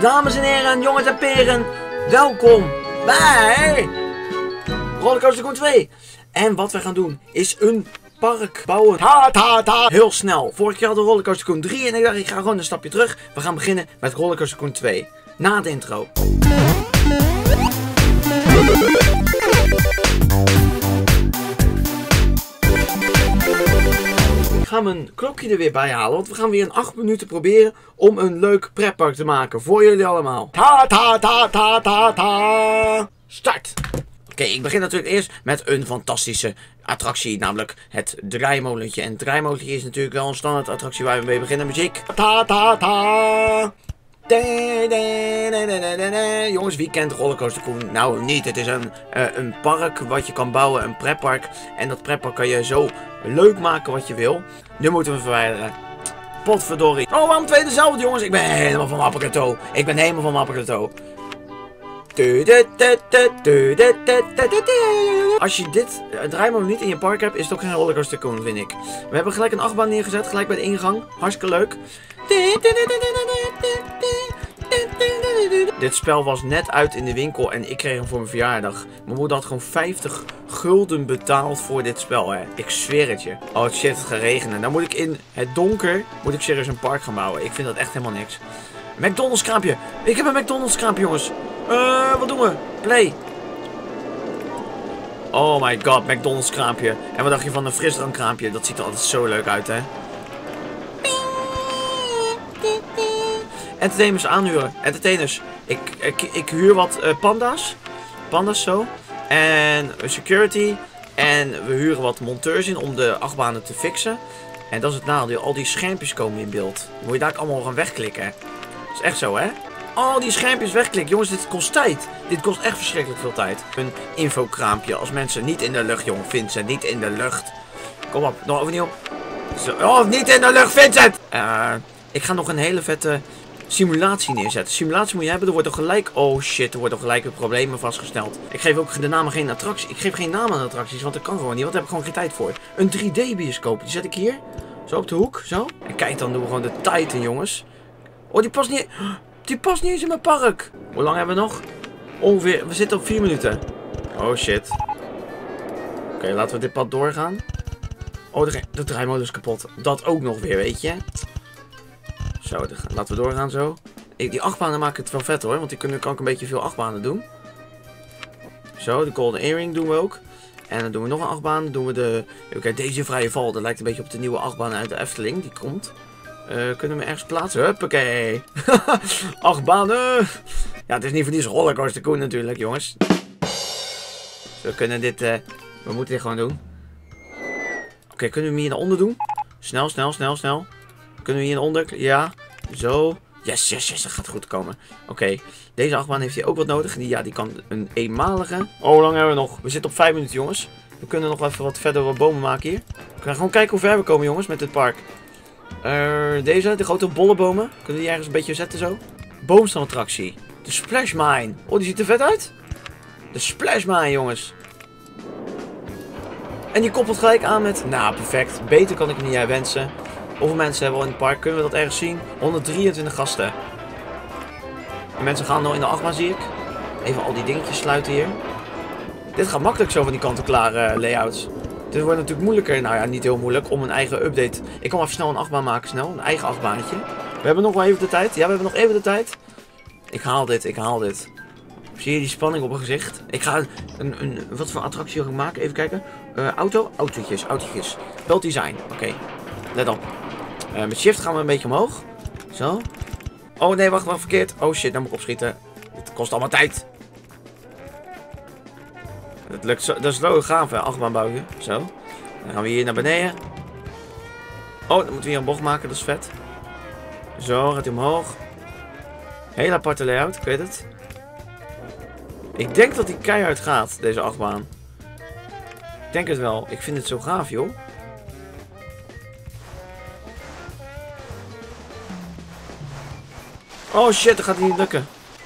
Dames en heren, jongens en peren, welkom bij Rollercoaster Tycoon 2. En wat we gaan doen is een park bouwen. Heel snel. Vorige keer hadden we Rollercoaster Tycoon 3 en ik dacht ik ga gewoon een stapje terug. We gaan beginnen met Rollercoaster Tycoon 2. Na de intro. Ik ga mijn klokje er weer bij halen, want we gaan weer in 8 minuten proberen om een leuk pretpark te maken voor jullie allemaal. Start! Oké, ik begin natuurlijk eerst met een fantastische attractie, namelijk het draaimolentje. En het draaimolentje is natuurlijk wel een standaard attractie waar we mee beginnen. Muziek. Jongens, wie kent Rollercoaster Tycoon? Nou, niet. Het is een park wat je kan bouwen, een pretpark. En dat pretpark kan je zo leuk maken wat je wil. Nu moeten we verwijderen. Potverdorie. Oh, waarom twee dezelfde, jongens? Ik ben helemaal van Mappeketo. Ik ben helemaal van Mappeketo. Als je dit draaimolen niet in je park hebt, is het ook geen Rollercoaster Tycoon, vind ik. We hebben gelijk een achtbaan neergezet, gelijk bij de ingang. Hartstikke leuk. Dit spel was net uit in de winkel en ik kreeg hem voor mijn verjaardag. Mijn moeder had gewoon 50 gulden betaald voor dit spel, hè. Ik zweer het je. Oh shit, het gaat regenen. Dan moet ik in het donker, serieus een park gaan bouwen. Ik vind dat echt helemaal niks. McDonald's kraampje. Ik heb een McDonald's kraampje, jongens. Wat doen we? Play. Oh my god, McDonald's kraampje. En wat dacht je van een frisdrank kraampje? Dat ziet er altijd zo leuk uit, hè. Entertainers aanhuren. Entertainers. Ik huur wat panda's. Panda's zo. En security. En we huren wat monteurs in om de achtbanen te fixen. En dat is het nadeel. Al die schermpjes komen in beeld. Dan moet je daar allemaal gaan wegklikken. Dat is echt zo, hè? Al die schermpjes wegklikken. Jongens, dit kost tijd. Dit kost echt verschrikkelijk veel tijd. Een infokraampje. Als mensen niet in de lucht, jongen. Vincent, niet in de lucht. Kom op. Nog overnieuw. Zo. Oh, niet in de lucht, Vincent! Ik ga nog een hele vette simulatie neerzetten. Simulatie moet je hebben. Er wordt toch gelijk... Oh shit, er wordt toch gelijk weer problemen vastgesteld. Ik geef ook de namen geen attractie. Ik geef geen naam aan attracties, want dat kan gewoon niet. Want daar heb ik gewoon geen tijd voor. Een 3D bioscoop. Die zet ik hier. Zo op de hoek. Zo. En kijk, dan doen we gewoon de tijd in, jongens. Oh, die past niet... Die past niet eens in mijn park. Hoe lang hebben we nog? Ongeveer... We zitten op 4 minuten. Oh shit. Oké, laten we dit pad doorgaan. Oh, de draaimolen is kapot. Dat ook nog weer, weet je. Zo, laten we doorgaan zo. Die achtbanen maken het wel vet hoor. Want die kan ik een beetje veel achtbanen doen. Zo, de Golden Earring doen we ook. En dan doen we nog een achtbaan. Dan doen we de... Kijk, deze vrije val. Dat lijkt een beetje op de nieuwe achtbaan uit de Efteling. Die komt. Kunnen we ergens plaatsen? Huppakee. 8 banen. Ja, het is niet voor die Rollercoaster Tycoon natuurlijk, jongens. We kunnen dit... we moeten dit gewoon doen. Oké, kunnen we hem hier naar onder doen? Snel, snel, snel, snel. Kunnen we hier naar onder? Ja. Zo. Yes, yes, yes. Dat gaat goed komen. Oké. Deze achtbaan heeft hij ook wat nodig. Die kan een eenmalige. Oh, hoe lang hebben we nog? We zitten op 5 minuten, jongens. We kunnen nog even wat verder wat bomen maken hier. We gaan gewoon kijken hoe ver we komen, jongens, met dit park. Deze, de grote bollebomen. Kunnen we die ergens een beetje zetten zo? Boomstamattractie. De Splash Mine. Oh, die ziet er vet uit. De Splash Mine, jongens. En die koppelt gelijk aan met... Nou, perfect. Beter kan ik het niet wensen. Hoeveel mensen hebben we in het park? Kunnen we dat ergens zien? 123 gasten. En mensen gaan nog in de achtbaan, zie ik. Even al die dingetjes sluiten hier. Dit gaat makkelijk zo van die kant-en-klaar layouts. Dit wordt natuurlijk moeilijker, nou ja, niet heel moeilijk, om een eigen update. Ik kan even snel een achtbaan maken, snel. Een eigen achtbaantje. We hebben nog wel even de tijd. Ja, we hebben nog even de tijd. Ik haal dit, ik haal dit. Zie je die spanning op mijn gezicht? Ik ga wat voor attractie ga ik maken? Even kijken. Autootjes. Belt design. Oké. Let op. Met shift gaan we een beetje omhoog. Zo. Oh nee, wacht, verkeerd. Oh shit, dan moet ik opschieten. Het kost allemaal tijd. Dat lukt zo, dat is zo gaaf, hè, achtbaan bouwen. Zo. Dan gaan we hier naar beneden. Oh, dan moeten we hier een bocht maken, dat is vet. Zo, gaat hij omhoog. Hele aparte layout, ik weet het. Ik denk dat hij keihard gaat, deze achtbaan. Ik denk het wel. Ik vind het zo gaaf, joh. Oh shit, dat gaat niet lukken.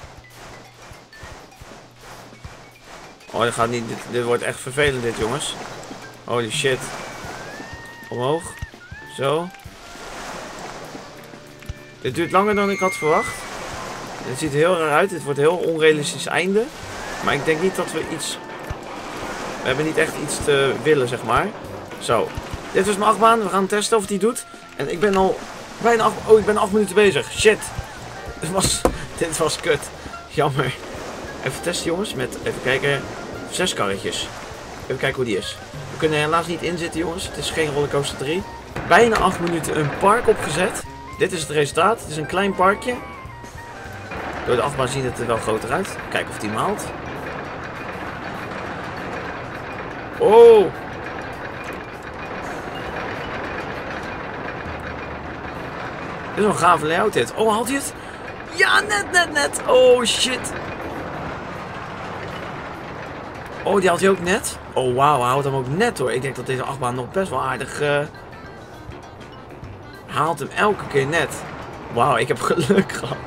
Oh, dat gaat niet. Dit wordt echt vervelend, dit, jongens. Holy shit. Omhoog. Zo. Dit duurt langer dan ik had verwacht. Het ziet er heel raar uit. Het wordt een heel onrealistisch einde. Maar ik denk niet dat we iets... We hebben niet echt iets te willen, zeg maar. Zo. Dit was mijn achtbaan. We gaan testen of het die doet. En ik ben al bijna 8 minuten bezig. Shit. Dit was kut. Jammer. Even testen, jongens. Met, even kijken, 6 karretjes. Even kijken hoe die is. We kunnen er helaas niet in zitten, jongens. Het is geen Rollercoaster 3. Bijna 8 minuten een park opgezet. Dit is het resultaat. Het is een klein parkje. Door de achtbaan ziet het er wel groter uit. Kijken of die hem haalt. Oh! Dit is wel een gave layout dit. Oh, haalt hij het? Ja, net. Oh, shit. Oh, die haalt hij ook net. Oh, wauw, hij houdt hem ook net hoor. Ik denk dat deze achtbaan nog best wel aardig... haalt hem elke keer net. Wauw, ik heb geluk gehad.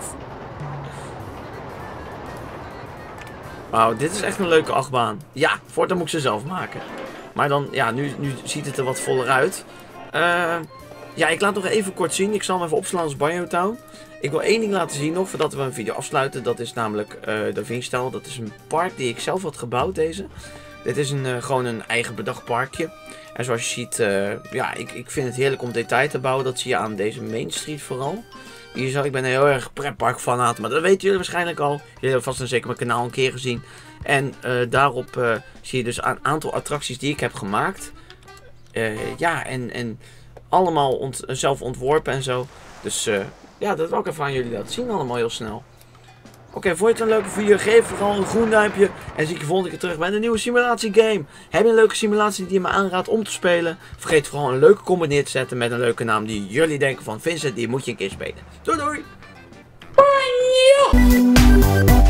Wauw, dit is echt een leuke achtbaan. Ja, voortaan moet ik ze zelf maken. Maar dan, ja, nu ziet het er wat voller uit. Ja, ik laat nog even kort zien. Ik zal hem even opslaan als BioTown. Ik wil één ding laten zien nog, voordat we een video afsluiten. Dat is namelijk de Vinstel. Dat is een park die ik zelf had gebouwd, deze. Dit is gewoon een eigen bedacht parkje. En zoals je ziet, ja, ik vind het heerlijk om detail te bouwen. Dat zie je aan deze Main Street vooral. Hier zo, ik ben een heel erg pretpark fanaat, maar dat weten jullie waarschijnlijk al. Jullie hebben vast en zeker mijn kanaal een keer gezien. En daarop zie je dus een aantal attracties die ik heb gemaakt. Ja, en allemaal zelf ontworpen en zo. Dus ja, dat wil ik even aan jullie laten zien allemaal heel snel. Oké, vond je het een leuke video? Geef vooral een groen duimpje. En zie ik je volgende keer terug bij een nieuwe simulatiegame. Heb je een leuke simulatie die je me aanraadt om te spelen? Vergeet vooral een leuke comment neer te zetten met een leuke naam die jullie denken van Vincent, die moet je een keer spelen. Doei doei! Bye.